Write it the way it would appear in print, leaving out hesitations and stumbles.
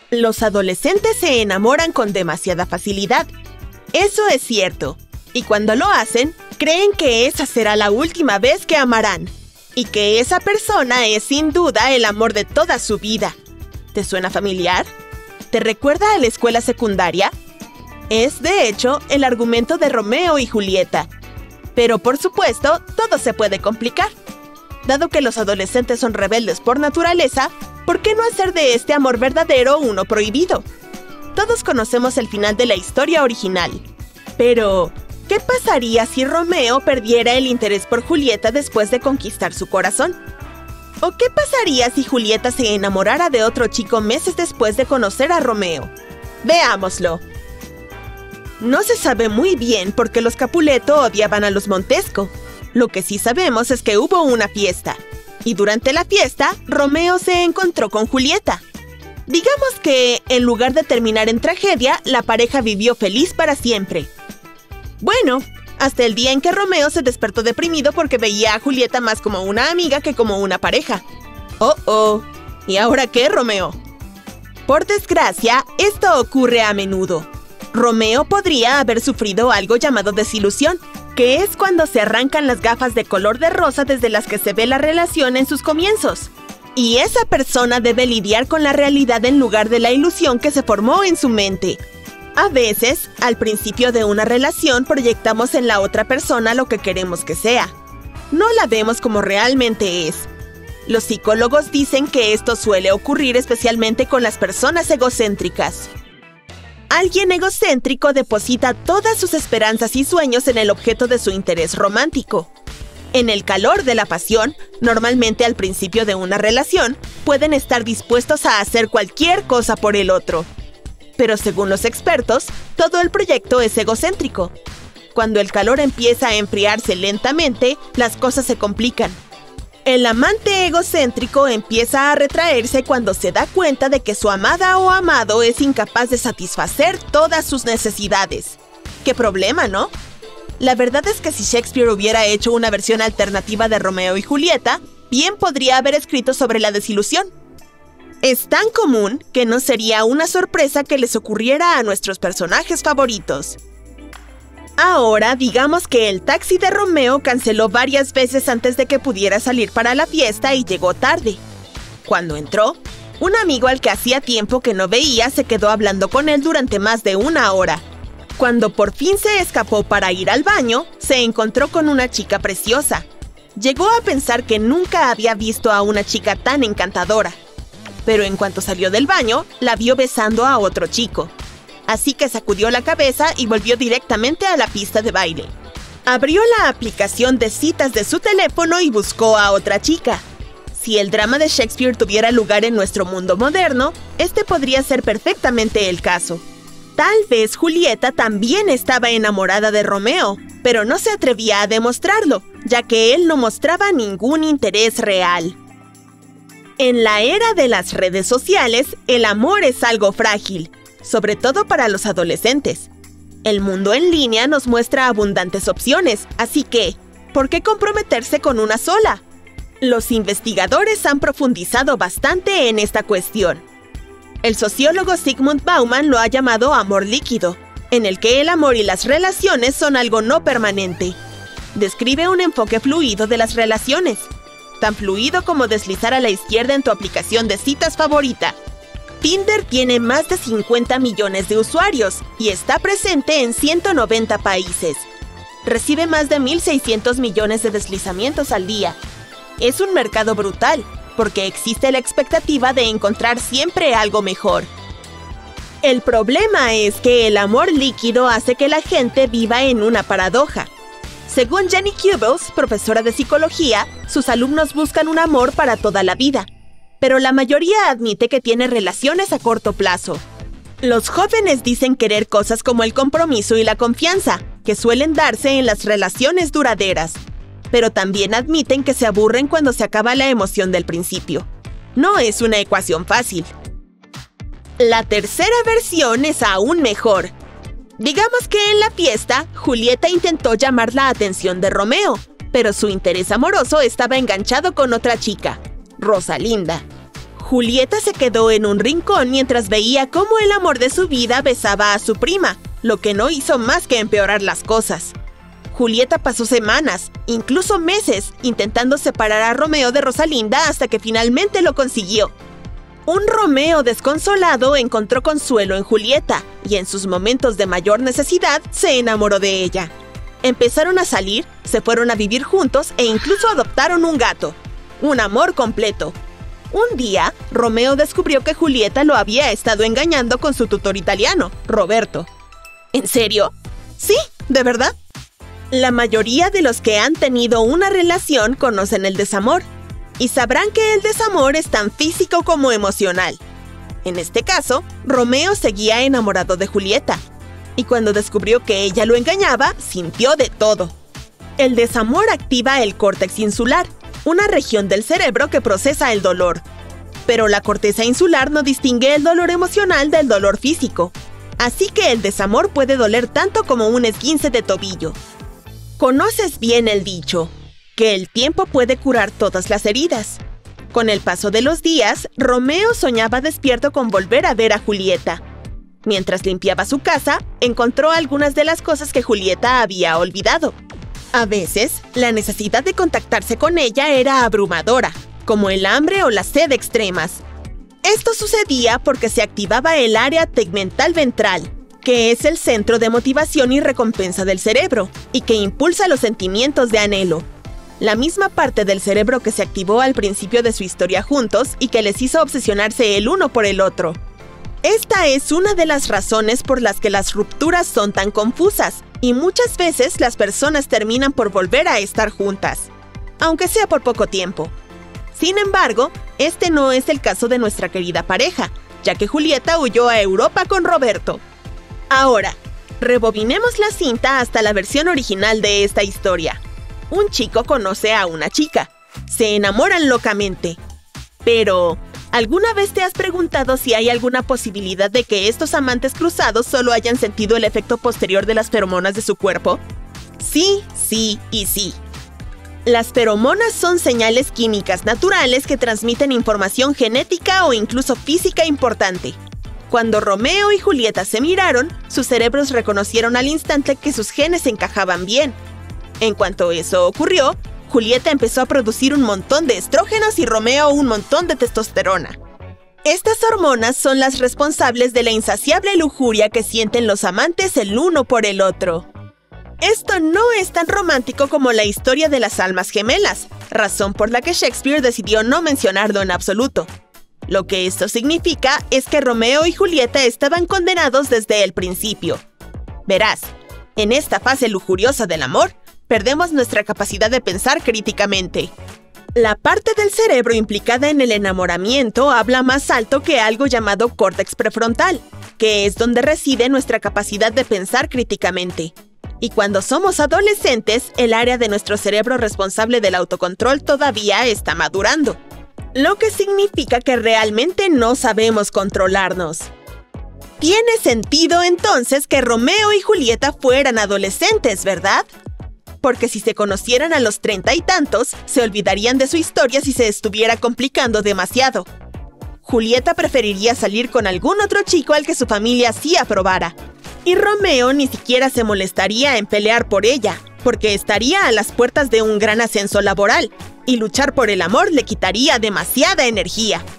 Los adolescentes se enamoran con demasiada facilidad. Eso es cierto. Y cuando lo hacen, creen que esa será la última vez que amarán. Y que esa persona es sin duda el amor de toda su vida. ¿Te suena familiar? ¿Te recuerda a la escuela secundaria? Es, de hecho, el argumento de Romeo y Julieta. Pero, por supuesto, todo se puede complicar. Dado que los adolescentes son rebeldes por naturaleza, ¿por qué no hacer de este amor verdadero uno prohibido? Todos conocemos el final de la historia original. Pero, ¿qué pasaría si Romeo perdiera el interés por Julieta después de conquistar su corazón? ¿O qué pasaría si Julieta se enamorara de otro chico meses después de conocer a Romeo? Veámoslo. No se sabe muy bien por qué los Capuleto odiaban a los Montesco. Lo que sí sabemos es que hubo una fiesta. Y durante la fiesta, Romeo se encontró con Julieta. Digamos que, en lugar de terminar en tragedia, la pareja vivió feliz para siempre. Bueno, hasta el día en que Romeo se despertó deprimido porque veía a Julieta más como una amiga que como una pareja. ¡Oh! ¿Y ahora qué, Romeo? Por desgracia, esto ocurre a menudo. Romeo podría haber sufrido algo llamado desilusión, que es cuando se arrancan las gafas de color de rosa desde las que se ve la relación en sus comienzos. Y esa persona debe lidiar con la realidad en lugar de la ilusión que se formó en su mente. A veces, al principio de una relación proyectamos en la otra persona lo que queremos que sea. No la vemos como realmente es. Los psicólogos dicen que esto suele ocurrir especialmente con las personas egocéntricas. Alguien egocéntrico deposita todas sus esperanzas y sueños en el objeto de su interés romántico. En el calor de la pasión, normalmente al principio de una relación, pueden estar dispuestos a hacer cualquier cosa por el otro. Pero según los expertos, todo el proyecto es egocéntrico. Cuando el calor empieza a enfriarse lentamente, las cosas se complican. El amante egocéntrico empieza a retraerse cuando se da cuenta de que su amada o amado es incapaz de satisfacer todas sus necesidades. ¡Qué problema!, ¿no? La verdad es que si Shakespeare hubiera hecho una versión alternativa de Romeo y Julieta, bien podría haber escrito sobre la desilusión. Es tan común que no sería una sorpresa que les ocurriera a nuestros personajes favoritos. Ahora, digamos que el taxi de Romeo canceló varias veces antes de que pudiera salir para la fiesta y llegó tarde. Cuando entró, un amigo al que hacía tiempo que no veía se quedó hablando con él durante más de una hora. Cuando por fin se escapó para ir al baño, se encontró con una chica preciosa. Llegó a pensar que nunca había visto a una chica tan encantadora. Pero en cuanto salió del baño, la vio besando a otro chico. Así que sacudió la cabeza y volvió directamente a la pista de baile. Abrió la aplicación de citas de su teléfono y buscó a otra chica. Si el drama de Shakespeare tuviera lugar en nuestro mundo moderno, este podría ser perfectamente el caso. Tal vez Julieta también estaba enamorada de Romeo, pero no se atrevía a demostrarlo, ya que él no mostraba ningún interés real. En la era de las redes sociales, el amor es algo frágil, sobre todo para los adolescentes. El mundo en línea nos muestra abundantes opciones, así que, ¿por qué comprometerse con una sola? Los investigadores han profundizado bastante en esta cuestión. El sociólogo Zygmunt Bauman lo ha llamado amor líquido, en el que el amor y las relaciones son algo no permanente. Describe un enfoque fluido de las relaciones, tan fluido como deslizar a la izquierda en tu aplicación de citas favorita. Tinder tiene más de 50 millones de usuarios y está presente en 190 países. Recibe más de 1.600 millones de deslizamientos al día. Es un mercado brutal, porque existe la expectativa de encontrar siempre algo mejor. El problema es que el amor líquido hace que la gente viva en una paradoja. Según Jenny Kubels, profesora de psicología, sus alumnos buscan un amor para toda la vida. Pero la mayoría admite que tiene relaciones a corto plazo. Los jóvenes dicen querer cosas como el compromiso y la confianza, que suelen darse en las relaciones duraderas. Pero también admiten que se aburren cuando se acaba la emoción del principio. No es una ecuación fácil. La tercera versión es aún mejor. Digamos que en la fiesta, Julieta intentó llamar la atención de Romeo, pero su interés amoroso estaba enganchado con otra chica, Rosalinda. Julieta se quedó en un rincón mientras veía cómo el amor de su vida besaba a su prima, lo que no hizo más que empeorar las cosas. Julieta pasó semanas, incluso meses, intentando separar a Romeo de Rosalinda hasta que finalmente lo consiguió. Un Romeo desconsolado encontró consuelo en Julieta y en sus momentos de mayor necesidad se enamoró de ella. Empezaron a salir, se fueron a vivir juntos e incluso adoptaron un gato. Un amor completo. Un día, Romeo descubrió que Julieta lo había estado engañando con su tutor italiano, Roberto. ¿En serio? Sí, ¿de verdad? La mayoría de los que han tenido una relación conocen el desamor, y sabrán que el desamor es tan físico como emocional. En este caso, Romeo seguía enamorado de Julieta, y cuando descubrió que ella lo engañaba, sintió de todo. El desamor activa el córtex insular, una región del cerebro que procesa el dolor. Pero la corteza insular no distingue el dolor emocional del dolor físico. Así que el desamor puede doler tanto como un esguince de tobillo. ¿Conoces bien el dicho? Que el tiempo puede curar todas las heridas. Con el paso de los días, Romeo soñaba despierto con volver a ver a Julieta. Mientras limpiaba su casa, encontró algunas de las cosas que Julieta había olvidado. A veces, la necesidad de contactarse con ella era abrumadora, como el hambre o la sed extremas. Esto sucedía porque se activaba el área tegmental ventral, que es el centro de motivación y recompensa del cerebro, y que impulsa los sentimientos de anhelo. La misma parte del cerebro que se activó al principio de su historia juntos y que les hizo obsesionarse el uno por el otro. Esta es una de las razones por las que las rupturas son tan confusas, y muchas veces las personas terminan por volver a estar juntas, aunque sea por poco tiempo. Sin embargo, este no es el caso de nuestra querida pareja, ya que Julieta huyó a Europa con Roberto. Ahora, rebobinemos la cinta hasta la versión original de esta historia. Un chico conoce a una chica. Se enamoran locamente. Pero, ¿alguna vez te has preguntado si hay alguna posibilidad de que estos amantes cruzados solo hayan sentido el efecto posterior de las feromonas de su cuerpo? Sí, sí y sí. Las feromonas son señales químicas naturales que transmiten información genética o incluso física importante. Cuando Romeo y Julieta se miraron, sus cerebros reconocieron al instante que sus genes encajaban bien. En cuanto eso ocurrió, Julieta empezó a producir un montón de estrógenos y Romeo un montón de testosterona. Estas hormonas son las responsables de la insaciable lujuria que sienten los amantes el uno por el otro. Esto no es tan romántico como la historia de las almas gemelas, razón por la que Shakespeare decidió no mencionarlo en absoluto. Lo que esto significa es que Romeo y Julieta estaban condenados desde el principio. Verás, en esta fase lujuriosa del amor, perdemos nuestra capacidad de pensar críticamente. La parte del cerebro implicada en el enamoramiento habla más alto que algo llamado córtex prefrontal, que es donde reside nuestra capacidad de pensar críticamente. Y cuando somos adolescentes, el área de nuestro cerebro responsable del autocontrol todavía está madurando. Lo que significa que realmente no sabemos controlarnos. Tiene sentido entonces que Romeo y Julieta fueran adolescentes, ¿verdad? Porque si se conocieran a los 30 y tantos, se olvidarían de su historia si se estuviera complicando demasiado. Julieta preferiría salir con algún otro chico al que su familia sí aprobara. Y Romeo ni siquiera se molestaría en pelear por ella, porque estaría a las puertas de un gran ascenso laboral, y luchar por el amor le quitaría demasiada energía.